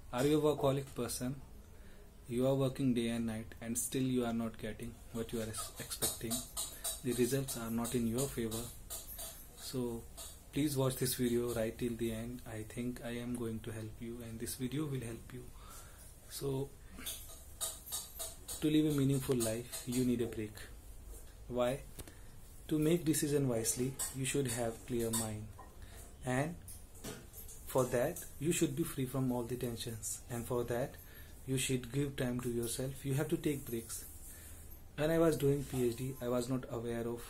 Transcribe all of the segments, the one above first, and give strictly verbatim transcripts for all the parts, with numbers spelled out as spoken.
Are you a workaholic person? You are working day and night and still you are not getting what you are expecting. The results are not in your favor. So please watch this video right till the end. I think I am going to help you and this video will help you. So to live a meaningful life, you need a break. Why? To make decision wisely, you should have clear mind. And for that, you should be free from all the tensions. And for that, you should give time to yourself. You have to take breaks. When I was doing PhD, I was not aware of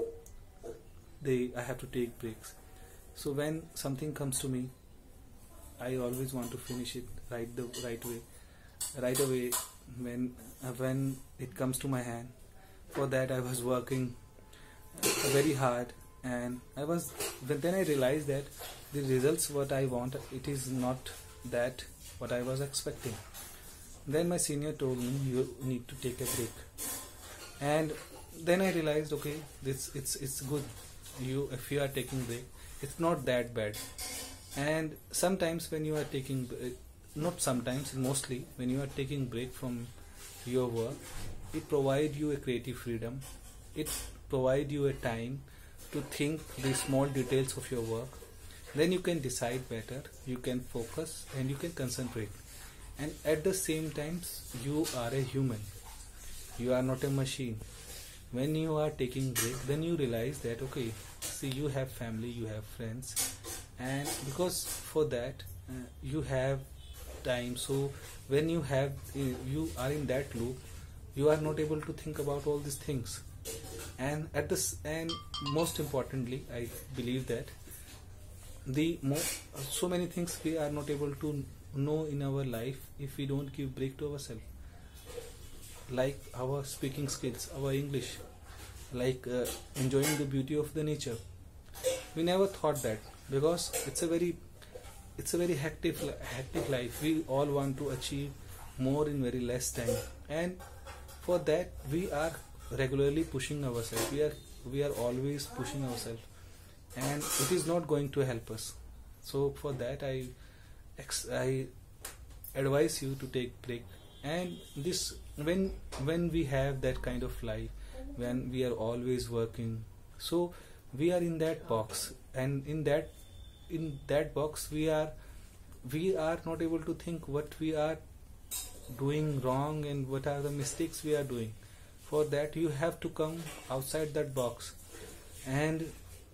the I have to take breaks. So when something comes to me, I always want to finish it right the right way, right away. When uh, when it comes to my hand, for that I was working very hard, and I was. But then I realized that the results what I want, it is not that what I was expecting. Then my senior told me you need to take a break, and then I realized okay, this it's it's good. You if you are taking break, it's not that bad. And sometimes when you are taking not sometimes mostly when you are taking break from your work, it provides you a creative freedom. It provides you a time to think the small details of your work. Then you can decide better, you can focus and you can concentrate. And at the same time, you are a human. You are not a machine. When you are taking break, then you realize that okay, see, you have family, you have friends, and because for that uh, you have time. So when you have uh, you are in that loop, you are not able to think about all these things. And at this, and most importantly, I believe that the mo so many things we are not able to know in our life if we don't give break to ourselves, like our speaking skills, our English, like uh, enjoying the beauty of the nature. We never thought that because it's a very it's a very hectic hectic life. We all want to achieve more in very less time, and for that we are regularly pushing ourselves. We are we are always pushing ourselves, and it is not going to help us. So for that I I advise you to take break. And this when when we have that kind of life, when we are always working, so we are in that box, and in that in that box we are we are not able to think what we are doing wrong and what are the mistakes we are doing. For that you have to come outside that box, and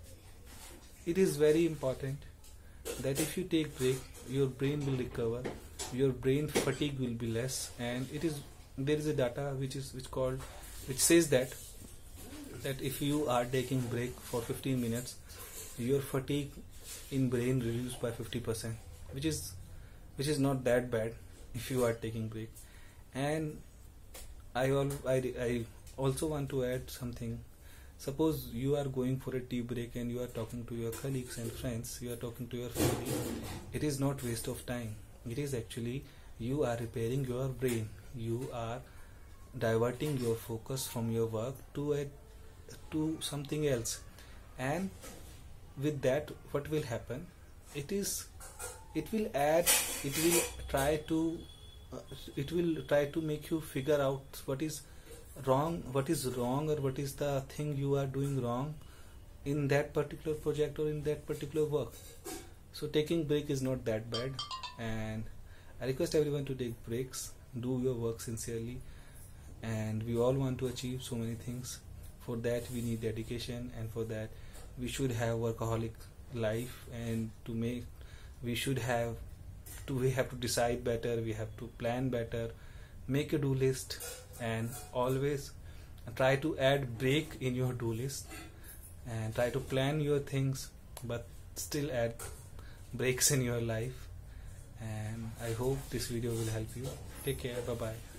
it is very important that if you take break, your brain will recover, your brain fatigue will be less. And it is there is a data which is which called which says that that if you are taking break for fifteen minutes, your fatigue in brain reduced by fifty percent, which is which is not that bad if you are taking break. And I, al I, I also want to add something. Suppose you are going for a tea break and you are talking to your colleagues and friends, you are talking to your family. It is not waste of time. It is actually you are repairing your brain. You are diverting your focus from your work to a to something else. And with that, what will happen? It is it will add. It will try to. Uh, it will try to make you figure out what is wrong, what is wrong, or what is the thing you are doing wrong in that particular project or in that particular work. So taking break is not that bad, and I request everyone to take breaks, do your work sincerely, and we all want to achieve so many things. For that we need dedication, and for that we should have workaholic life, and to make we should have to we have to decide better, we have to plan better, make a do list, and always try to add break in your do list, and try to plan your things but still add breaks in your life. And I hope this video will help you. Take care. Bye bye.